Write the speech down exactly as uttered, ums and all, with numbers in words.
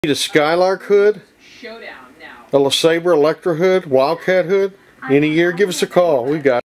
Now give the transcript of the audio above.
Need a Skylark hood, Showdown now. a LeSabre Electra hood, Wildcat hood, any year, give us a call. We got it.